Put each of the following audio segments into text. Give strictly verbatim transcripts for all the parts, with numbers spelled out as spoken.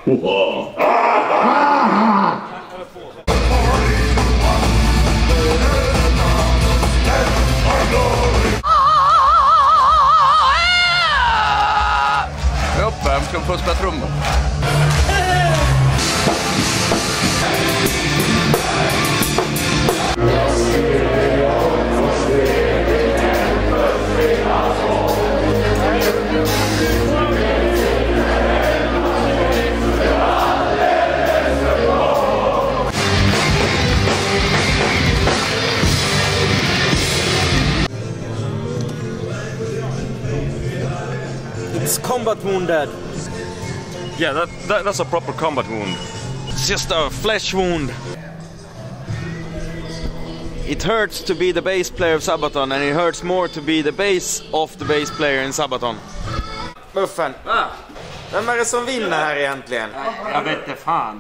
Uppe, ska få spela trummor. It's combat wound, Dad. Yeah, that, that that's a proper combat wound. It's just a flesh wound. It hurts to be the bass player of Sabaton, and it hurts more to be the bass of the bass player in Sabaton. Muffen, Ah. vem är det som vinner här egentligen? Jag vet inte fan.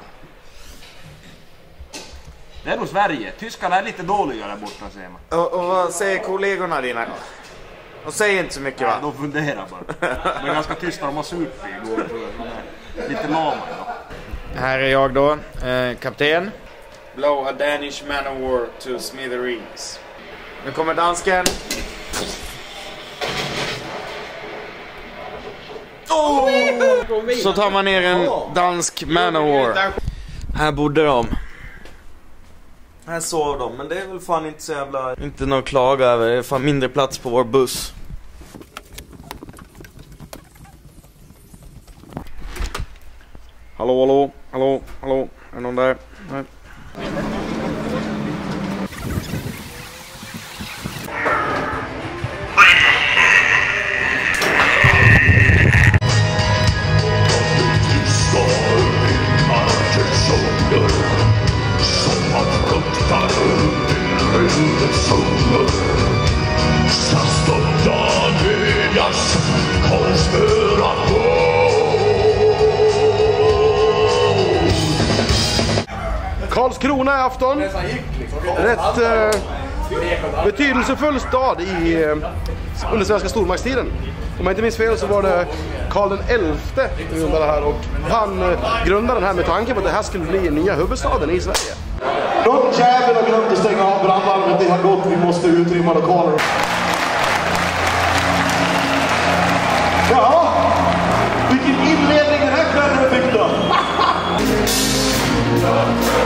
Det är nog Sverige. Tyskarna är lite dåliga där borta, säger man. Och, och vad säger kollegorna dina? De säger inte så mycket, va? Ja, de funderar bara. De är ganska tysta, de har supit igår. De är lite lama idag. Här är jag då, eh, kapten. Blow a Danish man of war to smithereens. Nu kommer dansken. Oh! Så tar man ner en dansk man of war. Här bodde de. Här sov de, men det är väl fan inte så jävla... Inte något att klaga över, det är fan mindre plats på vår buss. Hallå, hallå, hallå, hallå, är det någon där? Nej. Karlskrona i afton. Rätt eh, betydelsefull stad i, eh, under svenska stormaktstiden. Om jag inte minns fel så var det Karl den elfte som grundade det här, och han eh, grundade den här med tanke på att det här skulle bli nya huvudstaden i Sverige. Någon jävel har glömt att stänga av brandlarmet, det har gått, vi måste utrymma lokaler. Ja, vilken inledning den här kvällen fick då!